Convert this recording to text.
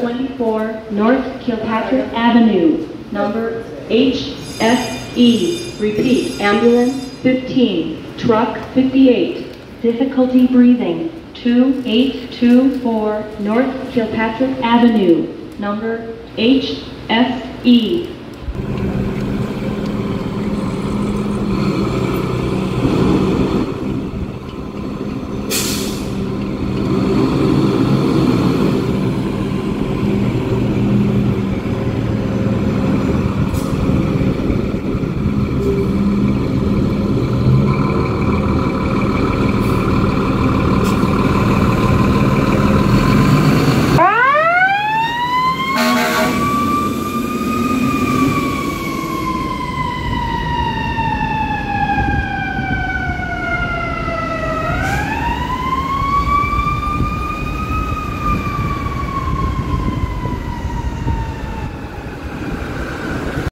24 North Kilpatrick Avenue, number HSE. Repeat, ambulance 15, truck 58, difficulty breathing, 2824 North Kilpatrick Avenue, number HSE.